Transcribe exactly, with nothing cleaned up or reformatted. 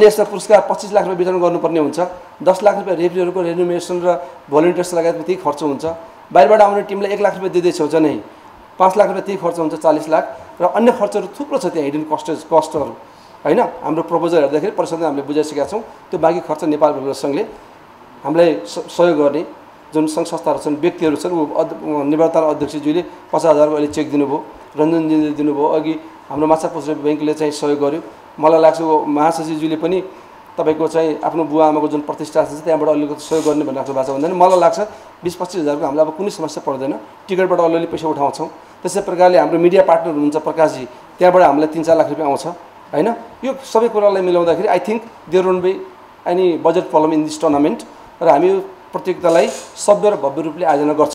यसमा पुरस्कार पच्चीस लाख रुपियाँ वितरण गर्नुपर्ने हुन्छ। दस लाख रुपियाँ रेफ्रीहरूको रेन्युमेसन र भोलिन्टियर्स लगायतमा त्यही खर्च हुन्छ। बाहिरबाट आउने टिमलाई एक लाख रुपियाँ दिँदैछौँ चाहिँ पाँच लाख रुपियाँ त्यही खर्च हुन्छ, चालीस लाख। र अन्य खर्चहरू थुप्रो छ त्यहाँ, हिडन कस्ट कस्टहरू होइन। हाम्रो प्रपोजल हेर्दाखेरि परिषदले हामीले बुझाइसकेका छौँ। त्यो बाँकी खर्च नेपाल फुटबल सङ्घले हामीलाई सहयोग गर्ने जुन सङ्घ संस्थाहरू छन्, व्यक्तिहरू छन्, ऊ निवर्तमान अध्यक्षज्यूले पचास हजारको अहिले चेक दिनुभयो, रञ्जनजीले दिनुभयो, अघि हाम्रो माछा पुछ्रे ब्याङ्कले चाहिँ सहयोग गर्यो। मलाई लाग्छ महासचिवज्यूले पनि तपाईँको चाहिँ आफ्नो बुवा आमाको जुन प्रतिष्ठा छ त्यहाँबाट अलिकति सहयोग गर्ने भनेर भएको छ भन्दैन। मलाई लाग्छ बिस पच्चिस हजारको हामीलाई अब कुनै समस्या पर्दैन, टिकटबाट अलिअलि पैसा उठाउँछौँ। त्यसै प्रकारले हाम्रो मिडिया पार्टनर हुनुहुन्छ प्रकाशजी, त्यहाँबाट हामीलाई तिन चार लाख रुपियाँ आउँछ होइन। यो सबै कुरालाई मिलाउँदाखेरि I think there won't be any budget problem in this tournament. र हामी यो प्रतियोगितालाई सभ्य र भव्य रूपले आयोजना गर्छौँ।